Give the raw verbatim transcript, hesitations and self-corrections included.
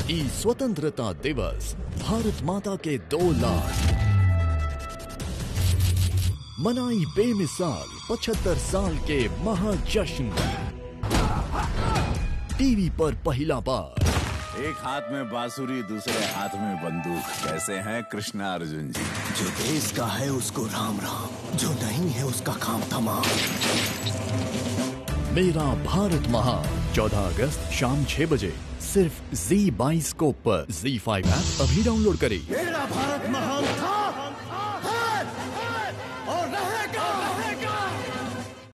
ई स्वतंत्रता दिवस भारत माता के दो लाख मनाई बेमिसाल पचहत्तर साल के महाजश्न। टीवी पर पहला बार। एक हाथ में बांसुरी दूसरे हाथ में बंदूक। कैसे हैं कृष्णा अर्जुन जी? जो देश का है उसको राम राम, जो नहीं है उसका काम तमाम। मेरा भारत महान चौदह अगस्त शाम छह बजे सिर्फ जी बाइस्कोप पर। जी फाइव ऐप अभी डाउनलोड करें। मेरा भारत महान था, है